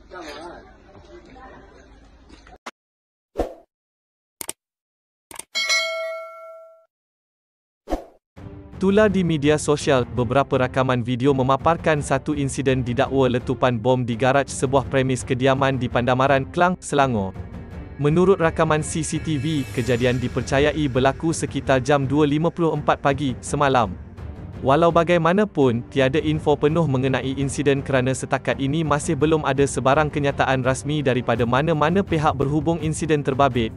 Tular di media sosial, beberapa rakaman video memaparkan satu insiden didakwa letupan bom di garaj sebuah premis kediaman di Pandamaran, Klang, Selangor. Menurut rakaman CCTV, kejadian dipercayai berlaku sekitar jam 2.54 pagi semalam. Walau bagaimanapun, tiada info penuh mengenai insiden kerana setakat ini masih belum ada sebarang kenyataan rasmi daripada mana-mana pihak berhubung insiden terbabit.